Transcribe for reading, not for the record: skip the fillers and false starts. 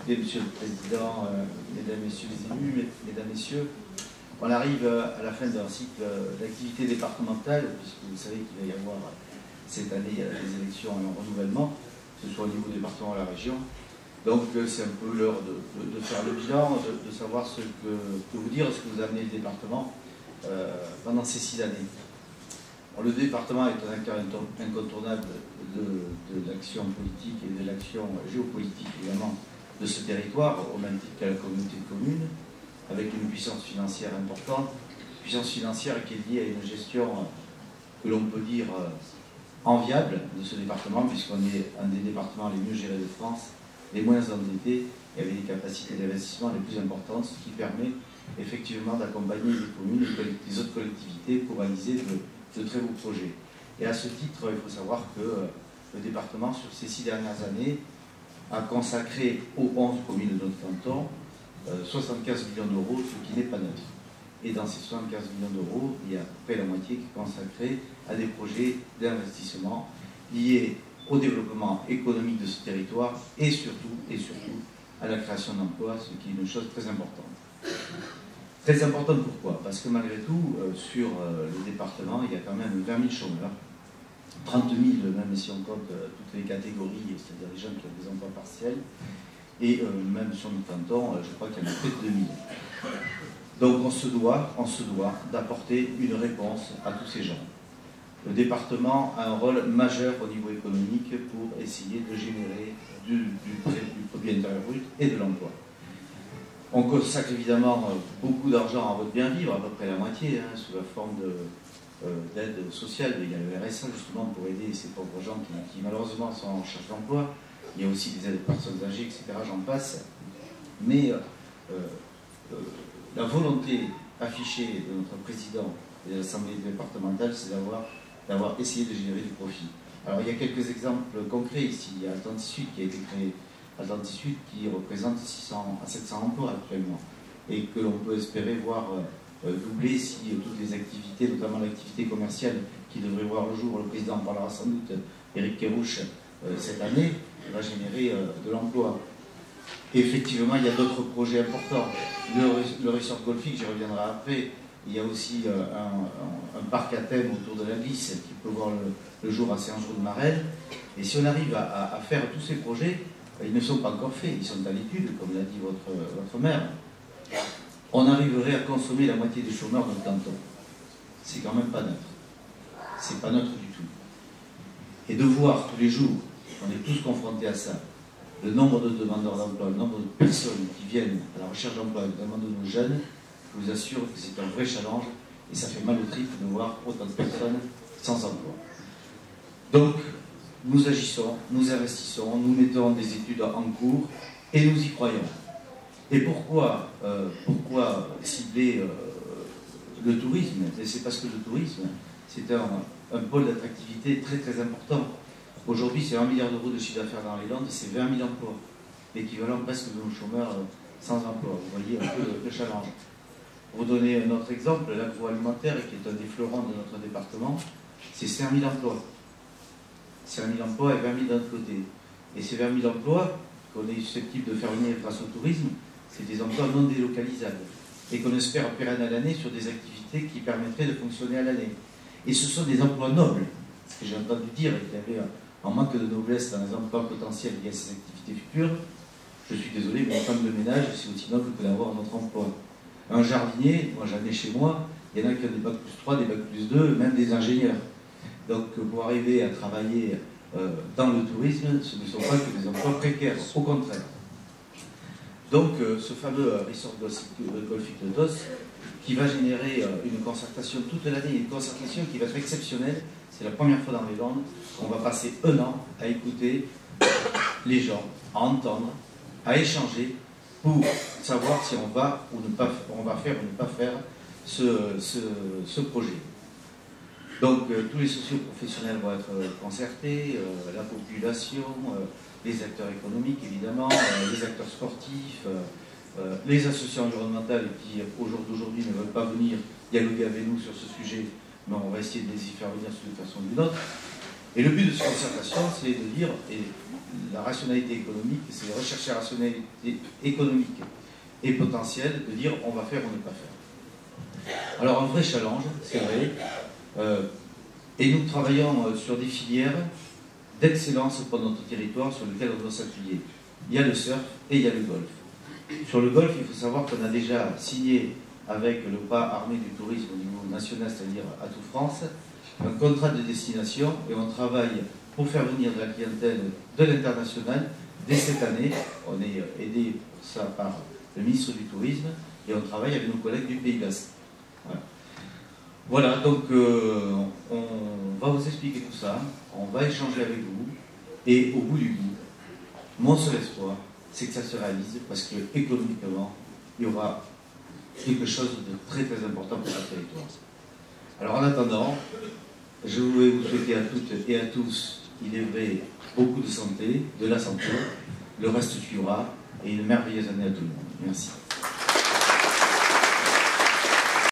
Écoutez, Monsieur le Président, Mesdames, Messieurs les élus, Mesdames, Messieurs, on arrive à la fin d'un cycle d'activité départementale, puisque vous savez qu'il va y avoir cette année des élections et un renouvellement, que ce soit au niveau département ou à la région. Donc c'est un peu l'heure de faire le bilan, de savoir ce que vous dire, ce que vous a amené le département pendant ces 6 années. Alors, le département est un acteur incontournable de l'action politique et de l'action géopolitique également de ce territoire, au même titre qu'à la communauté de communes, avec une puissance financière importante, puissance financière qui est liée à une gestion que l'on peut dire enviable de ce département, puisqu'on est un des départements les mieux gérés de France, les moins endettés et avec des capacités d'investissement les plus importantes, ce qui permet effectivement d'accompagner les communes et les autres collectivités pour réaliser de très beaux projets. Et à ce titre, il faut savoir que le département, sur ces 6 dernières années, a consacré aux 11 communes de notre canton 75 millions d'euros, ce qui n'est pas neutre. Et dans ces 75 millions d'euros, il y a à peu près la moitié qui est consacrée à des projets d'investissement liés au développement économique de ce territoire et surtout à la création d'emplois, ce qui est une chose très importante. Très importante pourquoi? Parce que malgré tout, sur le département, il y a quand même 20 000 chômeurs, 30 000 même si on compte toutes les catégories, c'est-à-dire les gens qui ont des emplois partiels, et même sur notre canton, je crois qu'il y en a près de 2000. Donc on se doit d'apporter une réponse à tous ces gens. Le département a un rôle majeur au niveau économique pour essayer de générer du produit intérieur brut et de l'emploi. On consacre évidemment beaucoup d'argent à votre bien vivre, à peu près la moitié, sous la forme d'aide sociale. Il y a le RSA justement pour aider ces pauvres gens qui malheureusement sont en recherche d'emploi. Il y a aussi des aides aux personnes âgées, etc. J'en passe. Mais la volonté affichée de notre président de l'Assemblée départementale, c'est d'avoir essayé de générer du profit. Alors il y a quelques exemples concrets ici. Il y a Atlantis Sud qui a été créé. Atlantis Sud qui représente 600 à 700 emplois actuellement et que l'on peut espérer voir doubler si toutes les activités, notamment l'activité commerciale qui devrait voir le jour, le président en parlera sans doute, Éric Kerrouche, cette année, va générer de l'emploi. Et effectivement, il y a d'autres projets importants. Le resort golfique, j'y reviendrai après. Il y a aussi un parc à thème autour de la Glisse qui peut voir le jour à Saint-Jean-de-Marelle. Et si on arrive à faire tous ces projets, ils ne sont pas encore faits, ils sont à l'étude, comme l'a dit votre maire. On arriverait à consommer la moitié des chômeurs dans le canton. C'est quand même pas neutre. C'est pas neutre du tout. Et de voir tous les jours, on est tous confrontés à ça, le nombre de demandeurs d'emploi, le nombre de personnes qui viennent à la recherche d'emploi, notamment de nos jeunes, je vous assure que c'est un vrai challenge et ça fait mal au trip de voir autant de personnes sans emploi. Donc, nous agissons, nous investissons, nous mettons des études en cours et nous y croyons. Et pourquoi cibler le tourisme? C'est parce que le tourisme, c'est un pôle d'attractivité très très important. Aujourd'hui, c'est 1 milliard d'euros de chiffre d'affaires dans les Landes, c'est 20 000 emplois, l'équivalent presque de nos chômeurs sans emploi. Vous voyez un peu le challenge. Pour vous donner un autre exemple, l'agroalimentaire, qui est un des fleurons de notre département, c'est 5 000 emplois. 5 000 emplois et 20 000 d'un autre côté. Et ces 20 000 emplois qu'on est susceptible de faire venir grâce au tourisme, c'est des emplois non délocalisables et qu'on espère pérennes à l'année sur des activités qui permettraient de fonctionner à l'année. Et ce sont des emplois nobles, ce que j'ai entendu dire, qu'il y avait un manque de noblesse dans les emplois potentiels liés à ces activités futures. Je suis désolé, mais une femme de ménage, c'est aussi noble que d'avoir notre emploi. Un jardinier, moi j'en ai chez moi, il y en a qui ont des bacs plus 3, des bacs plus 2, même des ingénieurs. Donc pour arriver à travailler dans le tourisme, ce ne sont pas que des emplois précaires, au contraire. Donc ce fameux resort golfique de Tos, qui va générer une concertation toute l'année, une concertation qui va être exceptionnelle, c'est la première fois dans les Landes qu'on va passer 1 an à écouter les gens, à entendre, à échanger, pour savoir si on va ou ne pas, on va faire ou ne pas faire ce projet. Donc tous les socio-professionnels vont être concertés, la population, les acteurs économiques évidemment, les acteurs sportifs, les associations environnementales qui au jour d'aujourd'hui ne veulent pas venir dialoguer avec nous sur ce sujet, mais on va essayer de les y faire venir d'une façon ou d'une autre. Et le but de cette concertation, c'est de dire, et la rationalité économique, c'est de rechercher la rationalité économique et potentielle, de dire on va faire ou ne pas faire. Alors un vrai challenge, c'est vrai, et nous travaillons sur des filières d'excellence pour notre territoire sur lesquelles on doit s'appuyer. Il y a le surf et il y a le golf. Sur le golf, il faut savoir qu'on a déjà signé avec le bras armé du tourisme au niveau national, c'est-à-dire Atout France, un contrat de destination et on travaille pour faire venir de la clientèle de l'international dès cette année. On est aidé pour ça par le ministre du Tourisme et on travaille avec nos collègues du Pays Basque. Voilà, donc on va vous expliquer tout ça, on va échanger avec vous et au bout du bout, mon seul espoir, c'est que ça se réalise parce que économiquement, il y aura quelque chose de très très important pour notre territoire. Alors en attendant, je voulais vous souhaiter à toutes et à tous, il est vrai, beaucoup de santé, de la santé, le reste suivra et une merveilleuse année à tout le monde. Merci.